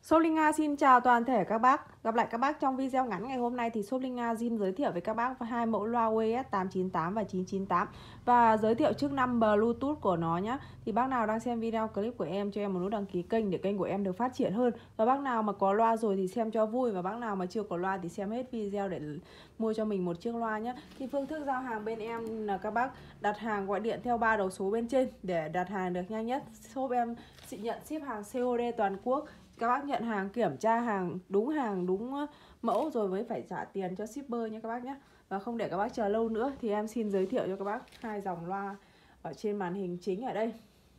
Shop Linh Nga xin chào toàn thể các bác. Gặp lại các bác trong video ngắn ngày hôm nay thì Shop Linh Nga xin giới thiệu với các bác hai mẫu loa WS 898 và 998 và giới thiệu chức năng Bluetooth của nó nhé. Thì bác nào đang xem video clip của em cho em một nút đăng ký kênh để kênh của em được phát triển hơn. Và bác nào mà có loa rồi thì xem cho vui, và bác nào mà chưa có loa thì xem hết video để mua cho mình một chiếc loa nhé. Thì phương thức giao hàng bên em là các bác đặt hàng gọi điện theo 3 đầu số bên trên để đặt hàng được nhanh nhất. Shop em nhận ship hàng COD toàn quốc. Các bác nhận hàng kiểm tra hàng đúng mẫu rồi mới phải trả tiền cho shipper nhé các bác nhé. Và không để các bác chờ lâu nữa thì em xin giới thiệu cho các bác hai dòng loa ở trên màn hình chính ở đây.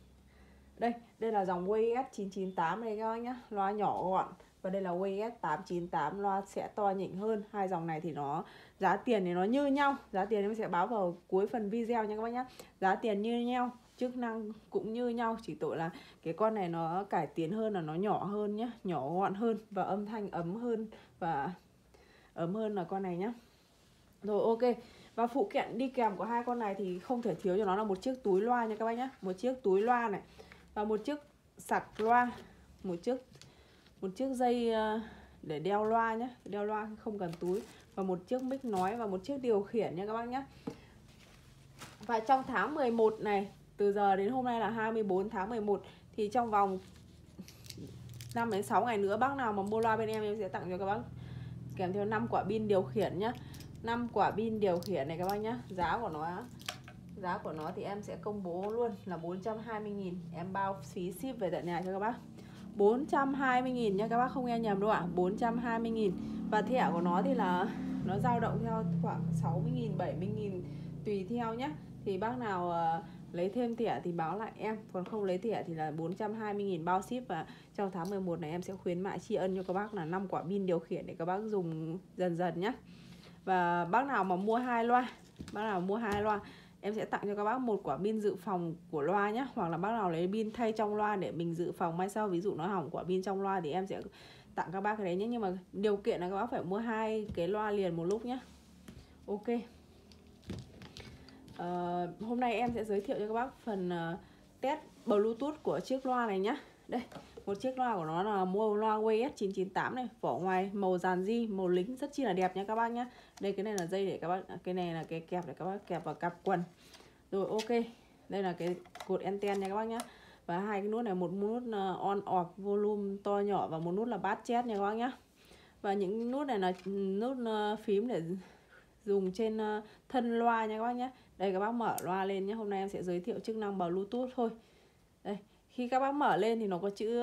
Đây là dòng WS 998 đây các bác nhé, loa nhỏ gọn. Và đây là WS 898, loa sẽ to nhỉnh hơn. Hai dòng này thì nó giá tiền thì nó như nhau. Giá tiền em sẽ báo vào cuối phần video nha các bác nhé. Giá tiền như nhau, chức năng cũng như nhau, chỉ tội là cái con này nó cải tiến hơn là nó nhỏ hơn nhé, nhỏ gọn hơn và âm thanh ấm hơn và ấm hơn là con này nhé. Rồi ok. Và phụ kiện đi kèm của hai con này thì không thể thiếu cho nó là một chiếc túi loa nha các bác nhé. Một chiếc túi loa này và một chiếc sạc loa, một chiếc dây để đeo loa nhé, đeo loa không cần túi, và một chiếc mic nói và một chiếc điều khiển nha các bác nhé. Và trong tháng 11 này, từ giờ đến hôm nay là 24 tháng 11 thì trong vòng 5 đến 6 ngày nữa, bác nào mà mua loa bên em sẽ tặng cho các bác kèm theo 5 quả pin điều khiển nhá. 5 quả pin điều khiển này các bác nhá. Giá của nó thì em sẽ công bố luôn là 420.000, em bao phí ship về tận nhà cho các bác. 420.000 nha các bác, không nghe nhầm đâu ạ. 420.000. Và thẻ của nó thì là nó dao động theo khoảng 60.000, 70.000 tùy theo nhé. Thì bác nào lấy thêm thẻ thì báo lại em, còn không lấy thẻ thì là 420.000 bao ship. Và trong tháng 11 này em sẽ khuyến mại tri ân cho các bác là 5 quả pin điều khiển để các bác dùng dần dần nhé. Và bác nào mà mua hai loa, em sẽ tặng cho các bác một quả pin dự phòng của loa nhé. Hoặc là bác nào lấy pin thay trong loa để mình dự phòng mai sau ví dụ nó hỏng quả pin trong loa thì em sẽ tặng các bác cái đấy nhé. Nhưng mà điều kiện là các bác phải mua hai cái loa liền một lúc nhé. Ok. Hôm nay em sẽ giới thiệu cho các bác phần test Bluetooth của chiếc loa này nhé. Đây, một chiếc loa của nó là mua loa WS 998 này, vỏ ngoài màu dàn di, màu lính rất chi là đẹp nha các bác nhé. Đây, cái này là dây để các bác, cái này là cái kẹp để các bác kẹp vào cặp quần. Rồi ok, đây là cái cột anten nha các bác nhé. Và hai cái nút này, một nút on off volume to nhỏ và một nút là bass chest nha các bác nhé. Và những nút này là nút phím để dùng trên thân loa nha các bác nhé. Đây, các bác mở loa lên nhé. Hôm nay em sẽ giới thiệu chức năng Bluetooth thôi. Đây, khi các bác mở lên thì nó có chữ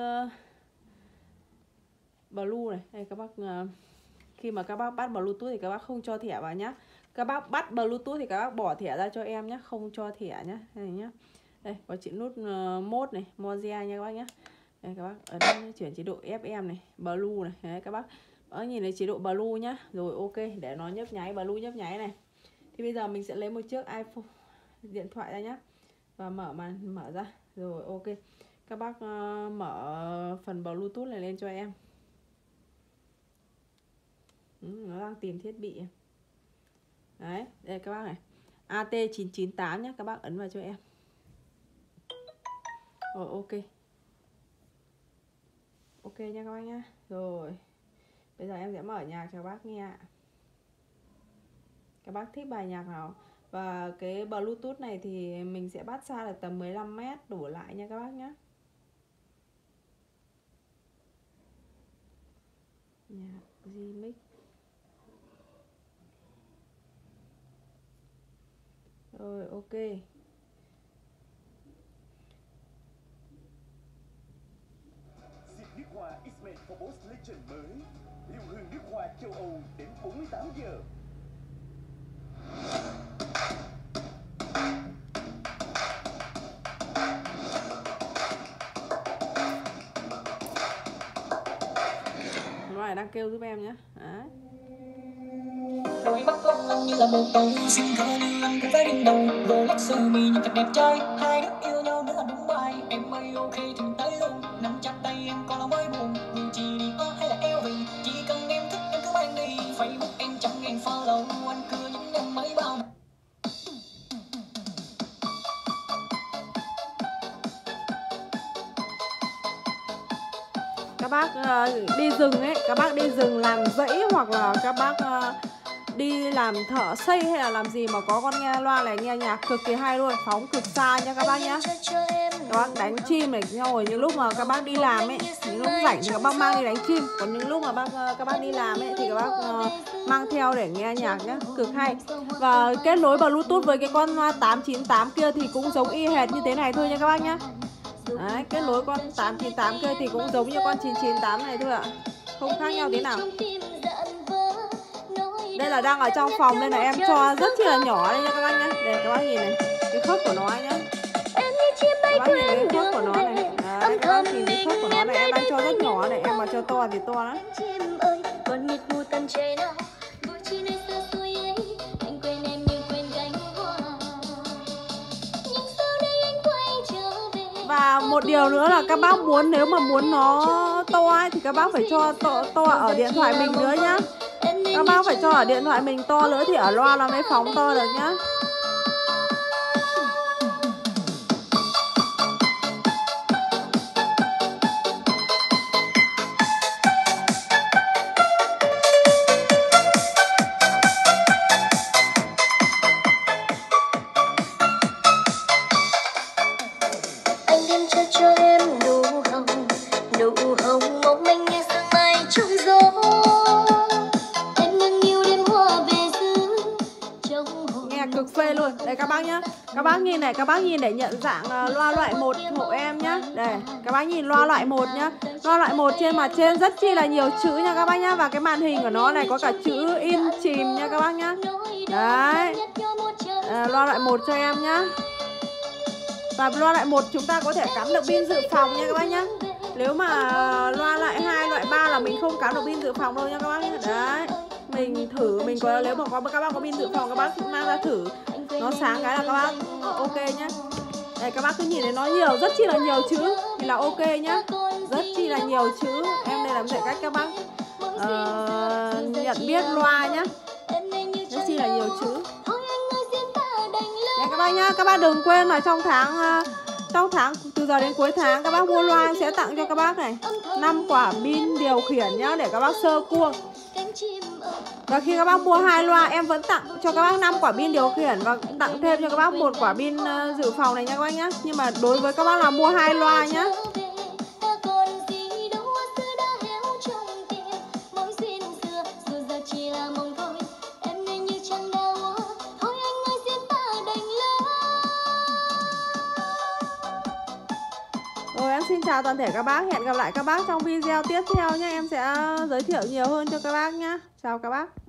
Blue này. Đây các bác, khi mà các bác bắt Bluetooth thì các bác không cho thẻ vào nhé. Các bác bắt Bluetooth thì các bác bỏ thẻ ra cho em nhé, không cho thẻ nhé. Đây nhé. Đây có chữ nút mode này, Mozilla nha các bác nhé. Đây các bác ấn chuyển chế độ FM này, Blue này. Đấy các bác nhìn thấy chế độ Blue nhá. Rồi ok, để nó nhấp nháy, Blue nhấp nháy này. Thì bây giờ mình sẽ lấy một chiếc iPhone điện thoại ra nhá. Và mở ra. Rồi ok. Các bác mở phần Bluetooth này lên cho em. Nó đang tìm thiết bị. Đấy, đây các bác này. AT998 nhé, các bác ấn vào cho em. Rồi ok. Ok nha các bác nhá. Rồi. Bây giờ em sẽ mở nhạc cho các bác nghe ạ. Các bác thích bài nhạc nào. Và cái Bluetooth này thì mình sẽ bắt xa được tầm 15 mét đổ lại nha các bác nhé. Nhạc remix. Rồi ok. Diệp Nước Hoa X-Men Phobos Legend mới. Liều hương nước hoa châu Âu đến 48 giờ. Loa này đang kêu giúp em nhé. Đấy. Đôi mắt long lanh như là một bầu xinh thơ như anh cũng phải đương đầu. Rolex sơ mi nhìn thật đẹp trai, hai đứa yêu nhau nữa là đúng bài. Em ơi ok thì mình tới luôn, nắm chặt tay em còn là mới buồn. Dù chỉ đi hay là LV, chỉ cần em thích em cứ mang đi. Facebook em 100.000 follow, anh cưa những em mới bao. bác đi rừng ấy, các bác đi rừng làm rẫy hoặc là các bác đi làm thợ xây hay là làm gì mà có con nghe loa này nghe nhạc cực kỳ hay luôn, phóng cực xa nha các bác nhá. Các bác đánh chim này, rồi những lúc mà các bác đi làm ấy, những lúc rảnh thì các bác mang đi đánh chim, còn những lúc mà các bác đi làm ấy thì các bác mang theo để nghe nhạc nhá, cực hay. Và kết nối Bluetooth với cái con 898 kia thì cũng giống y hệt như thế này thôi nha các bác nhá. Đấy, kết nối con 898 kia thì cũng giống như con 998 này thôi ạ, không khác nhau thế nào. Đây là đang ở trong phòng nên là em cho rất chi là nhỏ đây nha các bác nhá. Để các bác nhìn này, cái khớp của nó nhá. Các bác nhìn cái khớp của nó này. Đấy, các bác nhìn cái khớp của nó này, em đang cho rất nhỏ này, em mà cho to thì to lắm. Và một điều nữa là các bác muốn, nếu mà muốn nó to ấy, thì các bác phải cho to ở điện thoại mình nữa nhá. Các bác phải cho ở điện thoại mình to nữa thì ở loa nó mới phóng to được nhá. Anh đem cho em nụ hồng mong manh nghe sương mai trong gió. Nghe cực phê luôn. Đây các bác nhá. Các bác nhìn này, các bác nhìn để nhận dạng loa loại 1 hộ em nhá. Đây, các bác nhìn loa loại 1 nhá. Loa loại 1 trên mặt trên rất chi là nhiều chữ nha các bác nhá. Và cái màn hình của nó này có cả chữ in chìm nha các bác nhá. Đấy. Loa loại 1 cho em nhá. Và loa loại 1 chúng ta có thể cắm được pin dự phòng nha các bác nhá. Nếu mà loa loại 2, loại 3 là mình không cắm được pin dự phòng đâu nha các bác nhá. Đấy. Mình thử, mình có, nếu mà các bác có pin dự phòng các bác cũng mang ra thử. Nó sáng cái là các bác ok nhá. Đây các bác cứ nhìn thấy nó nhiều, rất chi là nhiều chữ thì là ok nhá. Rất chi là nhiều chữ. Em đây làm dạy cách các bác nhận biết loa nhá. Rất chi là nhiều chữ. Đây các bác nhá, các bác đừng quên là trong tháng từ giờ đến cuối tháng các bác mua loa em sẽ tặng cho các bác này 5 quả pin điều khiển nhá, để các bác sơ cua. Và khi các bác mua 2 loa em vẫn tặng cho các bác 5 quả pin điều khiển và tặng thêm cho các bác 1 quả pin dự phòng này nha các bác nhá. Nhưng mà đối với các bác là mua 2 loa nhá. Rồi em xin chào toàn thể các bác, hẹn gặp lại các bác trong video tiếp theo nhé. Em sẽ giới thiệu nhiều hơn cho các bác nhé. Chào các bác.